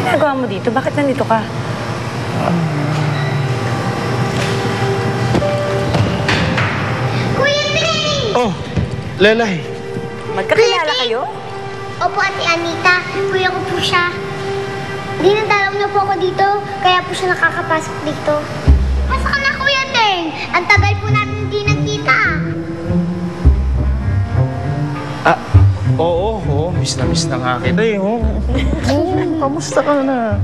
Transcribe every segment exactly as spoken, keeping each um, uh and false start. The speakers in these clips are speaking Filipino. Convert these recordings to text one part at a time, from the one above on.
ginagawa mo dito? Bakit nandito ka? Kuya Ting! Oh, Lelay. Magkakilala kayo? Opo, Ate Anita. Kuya ko po siya. Dinadalaw niyo po ako dito, kaya po siya nakakapasok dito. Pasok ka na, Kuya Ting! Ang tagal po natin hindi nagkita. Ah, oo, oo. Miss na miss na nga kita eh. Oh. Oh, kamusta ka na?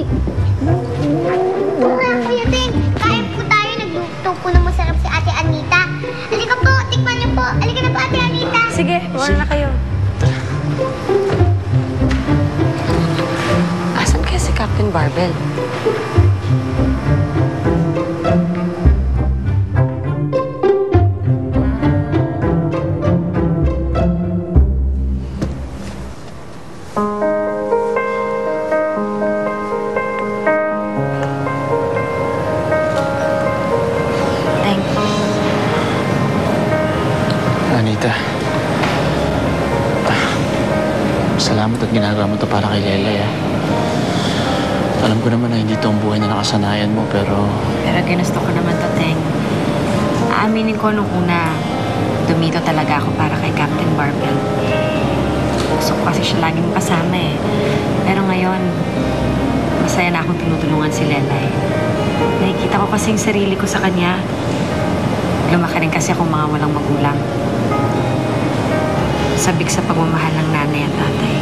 Kuya, Kuya Ting! Kain po tayo. Nagluto po ng masarap si Ate Anita. Halika po, tikman niyo po. Halika na po, Ate Anita. Sige, wala na kayo. Asan kaya si Captain Barbell? Thank you. Anita. Ah, salamat at ginagawa mo to para kay Lelay ah. Alam ko naman na hindi ito ang buhay na nakasanayan mo, pero... Pero ginusto ko naman to, Teng. Aaminin ko nung una, dumito talaga ako para kay Captain Barbell. Gusto ko kasi siya laging kasama eh. Pero ngayon, masaya na akong tinutulungan si Lelay. Nakikita ko kasi yung sarili ko sa kanya. Lumaki rin kasi akong mga walang magulang. Sabik sa pagmamahal ng nanay at tatay.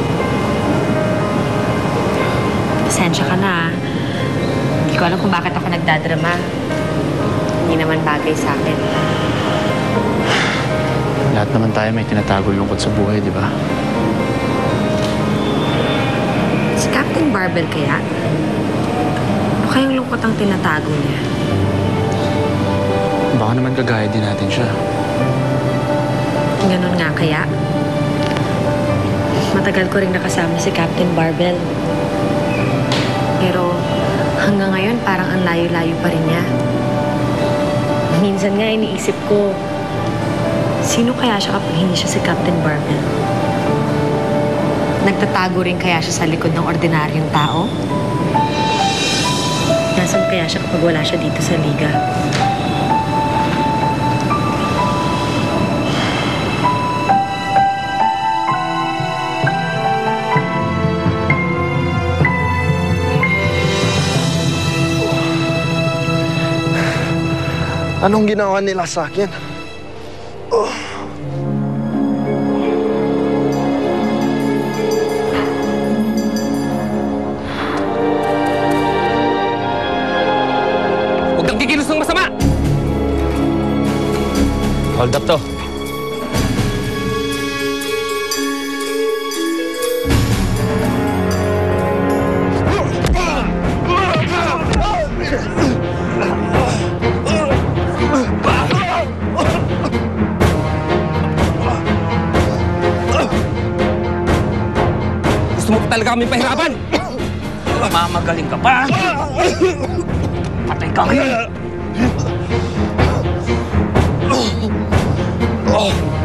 Pasensya ka na. Hindi ko alam kung bakit ako nagdadrama. Hindi naman bagay sa akin. Lahat naman tayo may tinatago lungkot sa buhay, di ba? Si Captain Barbell kaya? Ano kayang lungkot ang tinatago niya? Baka naman kagaya din natin siya. Ganun nga kaya? Matagal ko rin nakasama si Captain Barbell. Pero hanggang ngayon parang ang layo-layo pa rin niya. Minsan nga iniisip ko, sino kaya siya kapag hindi siya si Captain Barbell? Nagtatago rin kaya siya sa likod ng ordinaryong tao? Nasaan kaya siya kapag wala siya dito sa liga? Anong ginawa nila sa akin? Oh. Huwag kang kikilos ng masama! Hold up to. Gusto mo talaga kami pahirapan? Mamagaling ka pa? Patay ka ngayon! Oh.